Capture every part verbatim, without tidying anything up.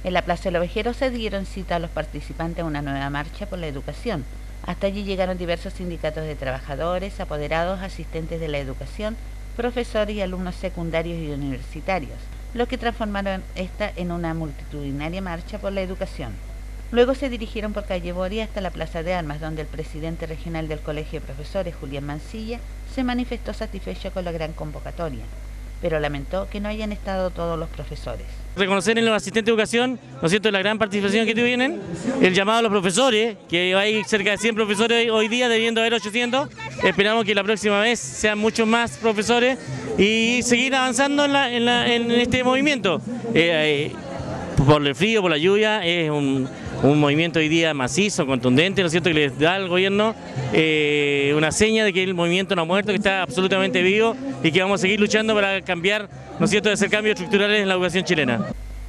En la Plaza del Ovejero se dieron cita a los participantes a una nueva marcha por la educación. Hasta allí llegaron diversos sindicatos de trabajadores, apoderados, asistentes de la educación, profesores y alumnos secundarios y universitarios, lo que transformaron esta en una multitudinaria marcha por la educación. Luego se dirigieron por calle Boria hasta la Plaza de Armas, donde el presidente regional del Colegio de Profesores, Julián Mancilla, se manifestó satisfecho con la gran convocatoria, pero lamentó que no hayan estado todos los profesores. Reconocer en los asistentes de educación, ¿no es cierto?, la gran participación que tienen, el llamado a los profesores, que hay cerca de cien profesores hoy día, debiendo haber ochocientos, esperamos que la próxima vez sean muchos más profesores y seguir avanzando en, la, en, la, en este movimiento. Eh, eh, por el frío, por la lluvia, es un, un movimiento hoy día macizo, contundente, ¿no es cierto?, que les da al gobierno eh, una seña de que el movimiento no ha muerto, que está absolutamente vivo y que vamos a seguir luchando para cambiar, ¿no es cierto?, de hacer cambios estructurales en la educación chilena.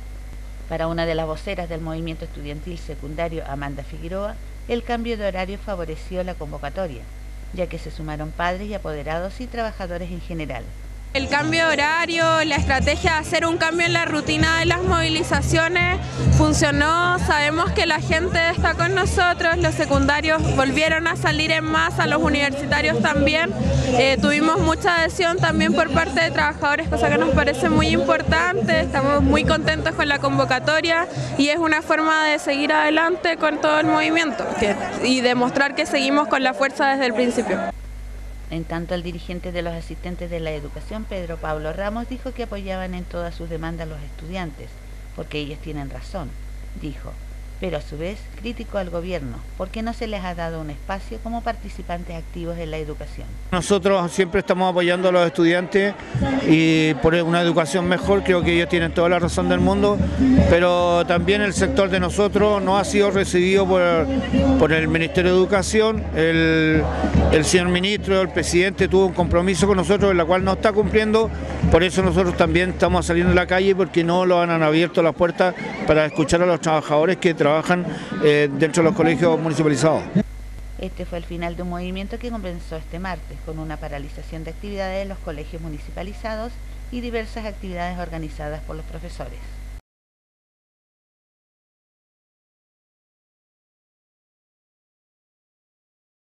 Para una de las voceras del movimiento estudiantil secundario, Amanda Figueroa, el cambio de horario favoreció la convocatoria, ya que se sumaron padres y apoderados y trabajadores en general. El cambio de horario, la estrategia de hacer un cambio en la rutina de las movilizaciones funcionó. Sabemos que la gente está con nosotros, los secundarios volvieron a salir en masa, los universitarios también. Eh, tuvimos mucha adhesión también por parte de trabajadores, cosa que nos parece muy importante. Estamos muy contentos con la convocatoria y es una forma de seguir adelante con todo el movimiento que, y demostrar que seguimos con la fuerza desde el principio. En tanto, el dirigente de los asistentes de la educación, Pedro Pablo Ramos, dijo que apoyaban en todas sus demandas a los estudiantes, porque ellos tienen razón, dijo, pero a su vez criticó al gobierno, porque no se les ha dado un espacio como participantes activos en la educación. Nosotros siempre estamos apoyando a los estudiantes y por una educación mejor, creo que ellos tienen toda la razón del mundo, pero también el sector de nosotros no ha sido recibido por, por el Ministerio de Educación. El, el señor ministro, el presidente tuvo un compromiso con nosotros, el cual no está cumpliendo, por eso nosotros también estamos saliendo a la calle, porque no lo han abierto las puertas para escuchar a los trabajadores que trabajan eh, dentro de los colegios municipalizados. Este fue el final de un movimiento que comenzó este martes con una paralización de actividades en los colegios municipalizados y diversas actividades organizadas por los profesores.